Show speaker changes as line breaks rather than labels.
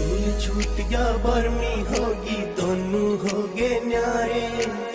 School छूट गया 12वीं होगी दोनों हो गए न्यारे।